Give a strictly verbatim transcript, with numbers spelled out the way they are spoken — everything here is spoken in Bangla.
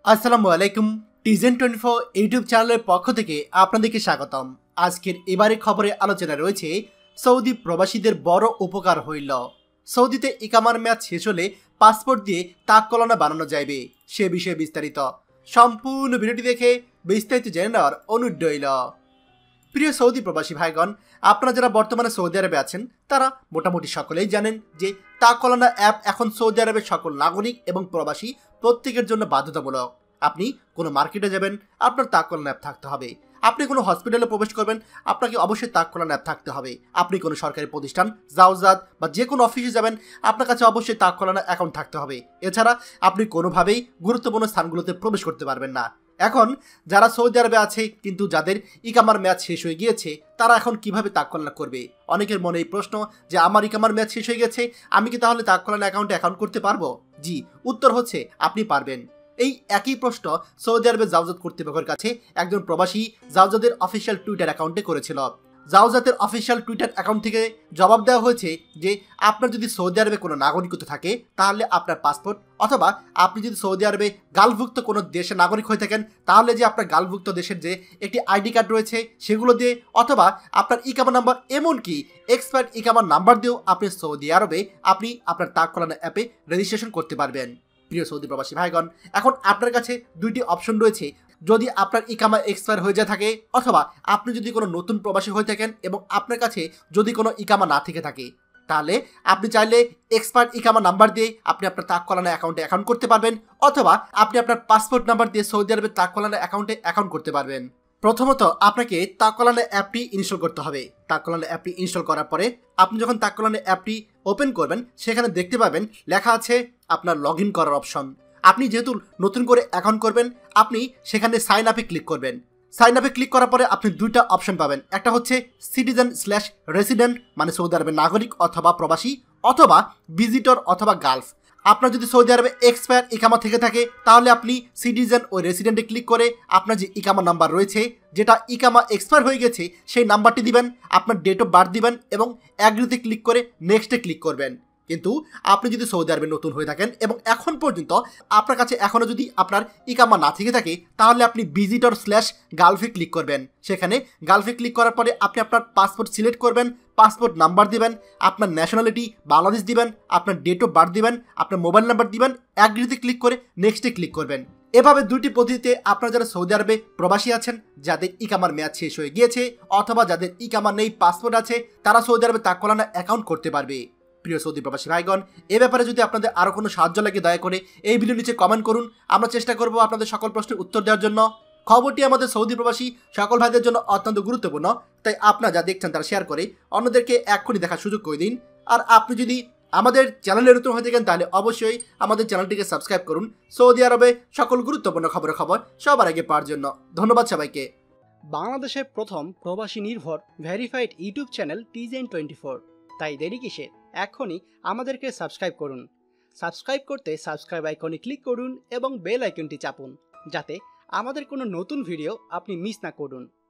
আসসালামু আলাইকুম। টিজেন টোয়েন্টি ফোর ইউটিউব চ্যানেলের পক্ষ থেকে আপনাদেরকে স্বাগতম। আজকের এবারে খবরে আলোচনা রয়েছে সৌদি প্রবাসীদের বড় উপকার হইল। সৌদিতে ইকামার মেয়াদ শেষ হলে পাসপোর্ট দিয়ে তাককলনা বানানো যাইবে, সে বিষয়ে বিস্তারিত। সম্পূর্ণ ভিডিওটি দেখে বিস্তারিত জেনে নেওয়ার অনুরোধ রইল। প্রিয় সৌদি প্রবাসী ভাইগণ, আপনারা যারা বর্তমানে সৌদি আরবে আছেন তারা মোটামুটি সকলেই জানেন যে তাককলনা অ্যাপ এখন সৌদি আরবের সকল নাগরিক এবং প্রবাসী প্রত্যেকের জন্য বাধ্যতামূলক। আপনি কোনো মার্কেটে যাবেন, আপনার তাককলনা অ্যাপ থাকতে হবে। আপনি কোনো হসপিটালে প্রবেশ করবেন, আপনাকে অবশ্যই তাককলনা অ্যাপ থাকতে হবে। আপনি কোনো সরকারি প্রতিষ্ঠান, জাওজাত বা যে কোনো অফিসে যাবেন, আপনার কাছে অবশ্যই তাককলনা অ্যাকাউন্ট থাকতে হবে। এছাড়া আপনি কোনোভাবেই গুরুত্বপূর্ণ স্থানগুলোতে প্রবেশ করতে পারবেন না। এখন যারা সৌদি আরবে আছে কিন্তু যাদের ইকামার মেয়াদ শেষ হয়ে গিয়েছে, তারা এখন কিভাবে তাককলনা করবে? অনেকের মনে এই প্রশ্ন যে আমার ইকামার মেয়াদ শেষ হয়ে গেছে, আমি কি তাহলে তাককলনা অ্যাকাউন্টে অ্যাকাউন্ট করতে পারবো? জি, উত্তর হচ্ছে আপনি পারবেন। এই একই প্রশ্ন সৌদি আরবের জাওজাত কর্তৃপক্ষের কাছে একজন প্রবাসী জাওজাতের অফিসিয়াল টুইটার অ্যাকাউন্টে করেছিল। জাওজাতের অফিসিয়াল টুইটার অ্যাকাউন্ট থেকে জবাব দেওয়া হয়েছে যে আপনার যদি সৌদি আরবে কোনো নাগরিকত্ব থাকে তাহলে আপনার পাসপোর্ট, অথবা আপনি যদি সৌদি আরবে গালভুক্ত কোনো দেশের নাগরিক হয়ে থাকেন তাহলে যে আপনার গালভুক্ত দেশের যে একটি আইডি কার্ড রয়েছে সেগুলো দিয়ে, অথবা আপনার ইকামা নাম্বার, এমনকি এক্সপায়ার্ড ইকামার নাম্বার দিয়েও আপনি সৌদি আরবে আপনি আপনার তাককলনা অ্যাপে রেজিস্ট্রেশন করতে পারবেন। প্রিয় সৌদি প্রবাসী ভাইগণ, এখন আপনার কাছে দুইটি অপশন রয়েছে। যদি আপনার ইকামা এক্সপায়ার হয়ে যা থাকে, অথবা আপনি যদি কোনো নতুন প্রবাসী হয়ে থাকেন এবং আপনার কাছে যদি কোনো ইকামা না থেকে থাকে, তাহলে আপনি চাইলে এক্সপায়ার্ড ইকামা নাম্বার দিয়ে আপনি আপনার তাককলনা অ্যাকাউন্টে অ্যাকাউন্ট করতে পারবেন, অথবা আপনি আপনার পাসপোর্ট নাম্বার দিয়ে সৌদি আরবের তাককলনা অ্যাকাউন্টে অ্যাকাউন্ট করতে পারবেন। প্রথমত আপনাকে তাককলনা অ্যাপটি ইনস্টল করতে হবে। তাককলনা অ্যাপটি ইনস্টল করার পরে আপনি যখন তাককলনা অ্যাপটি ওপেন করবেন, সেখানে দেখতে পাবেন লেখা আছে আপনার লগ ইন করার অপশন। আপনি যেহেতু নতুন করে অ্যাকাউন্ট করবেন, আপনি সেখানে সাইন আপে ক্লিক করবেন। সাইন আপে ক্লিক করার পরে আপনি দুইটা অপশন পাবেন। একটা হচ্ছে সিটিজেন স্ল্যাশ রেসিডেন্ট, মানে সৌদি আরবের নাগরিক অথবা প্রবাসী, অথবা ভিজিটর অথবা গালফ। আপনার যদি সৌদি আরবে এক্সপায়ার ইকামা থেকে থাকে তাহলে আপনি সিটিজেন ও রেসিডেন্টে ক্লিক করে আপনার যে ইকামা নাম্বার রয়েছে, যেটা ইকামা এক্সপায়ার হয়ে গেছে, সেই নাম্বারটি দিবেন, আপনার ডেট অফ বার্থ দিবেন এবং অ্যাগ্রিতে ক্লিক করে নেক্সটে ক্লিক করবেন। কিন্তু আপনি যদি সৌদি আরবে নতুন হয়ে থাকেন এবং এখন পর্যন্ত আপনার কাছে এখনও যদি আপনার ইকামা না থেকে থাকে, তাহলে আপনি ভিজিটর স্ল্যাশ গালফে ক্লিক করবেন। সেখানে গালফে ক্লিক করার পরে আপনি আপনার পাসপোর্ট সিলেক্ট করবেন, পাসপোর্ট নাম্বার দিবেন, আপনার ন্যাশনালিটি বাংলাদেশ দিবেন, আপনার ডেট অফ বার্থ দিবেন, আপনার মোবাইল নাম্বার দিবেন, অ্যাগ্রিতে ক্লিক করে নেক্সটে ক্লিক করবেন। এভাবে দুটি পদ্ধতিতে আপনারা যারা সৌদি আরবে প্রবাসী আছেন, যাদের ইকামার মেয়াদ শেষ হয়ে গিয়েছে অথবা যাদের ইকামা নেই, পাসপোর্ট আছে, তারা সৌদি আরবে তাককলনা অ্যাকাউন্ট করতে পারবে। প্রিয় সৌদি প্রবাসী ভাইগণ, এ ব্যাপারে যদি আপনাদের আরও কোনো সাহায্য লাগে দয়া করে এই ভিডিও নিচে কমেন্ট করুন। আমরা চেষ্টা করব আপনাদের সকল প্রশ্নের উত্তর দেওয়ার জন্য। খবরটি আমাদের সৌদি প্রবাসী সকল ভাইদের জন্য অত্যন্ত গুরুত্বপূর্ণ, তাই আপনারা যা দেখছেন তারা শেয়ার করে অন্যদেরকে এক্ষুনি দেখার সুযোগ করে দিন। আর আপনি যদি আমাদের চ্যানেলে নতুন হয়ে থাকেন তাহলে অবশ্যই আমাদের চ্যানেলটিকে সাবস্ক্রাইব করুন, সৌদি আরবে সকল গুরুত্বপূর্ণ খবরের খবর সবার আগে পাওয়ার জন্য। ধন্যবাদ সবাইকে। বাংলাদেশের প্রথম প্রবাসী নির্ভর ভেরিফাইড ইউটিউব চ্যানেল টিজেন টোয়েন্টি ফোর, তাই দেরি কিসের? এখনই আমাদেরকে সাবস্ক্রাইব করুন। সাবস্ক্রাইব করতে সাবস্ক্রাইব আইকনে ক্লিক করুন এবং বেল আইকনটি চাপুন, যাতে আমাদের কোনো নতুন ভিডিও আপনি মিস না করুন।